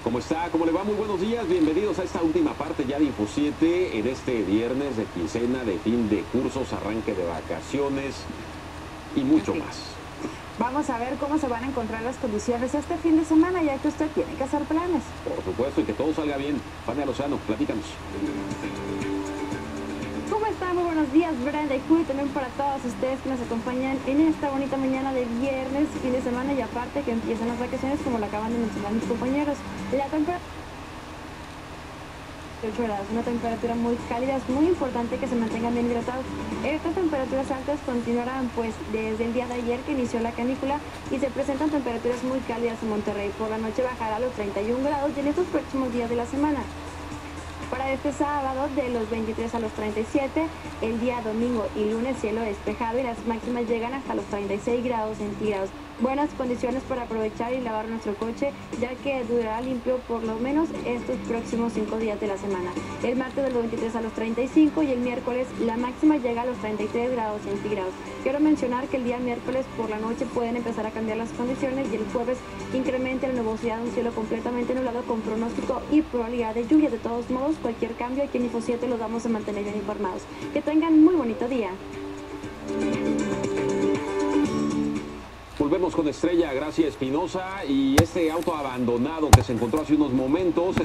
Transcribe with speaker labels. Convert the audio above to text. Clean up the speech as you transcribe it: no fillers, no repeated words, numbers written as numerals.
Speaker 1: ¿Cómo está? ¿Cómo le va? Muy buenos días. Bienvenidos a esta última parte ya de Info 7 en este viernes de quincena, de fin de cursos, arranque de vacaciones y mucho más.
Speaker 2: Vamos a ver cómo se van a encontrar las condiciones este fin de semana, ya que usted tiene que hacer planes.
Speaker 1: Por supuesto, y que todo salga bien. Fanny Lozano, platícanos.
Speaker 2: ¿Cómo están? Muy buenos días, Brenda y Julio, también para todos ustedes que nos acompañan en esta bonita mañana de viernes, fin de semana, y aparte que empiezan las vacaciones, como lo acaban de mencionar mis compañeros. La temperatura 8 grados, una temperatura muy cálida, es muy importante que se mantengan bien hidratados. Estas temperaturas altas continuarán pues desde el día de ayer que inició la canícula y se presentan temperaturas muy cálidas en Monterrey. Por la noche bajará a los 31 grados y en estos próximos días de la semana. Para este sábado de los 23 a los 37, el día domingo y lunes cielo despejado y las máximas llegan hasta los 36 grados centígrados. Buenas condiciones para aprovechar y lavar nuestro coche, ya que durará limpio por lo menos estos próximos 5 días de la semana. El martes de los 23 a los 35 y el miércoles la máxima llega a los 33 grados centígrados. Quiero mencionar que el día miércoles por la noche pueden empezar a cambiar las condiciones y el jueves incrementa la nubosidad de un cielo completamente nublado con pronóstico y probabilidad de lluvia. De todos modos, cualquier cambio aquí en Info 7 los vamos a mantener bien informados. Que tengan muy bonito día.
Speaker 1: Volvemos con Estrella Gracia Espinosa y este auto abandonado que se encontró hace unos momentos.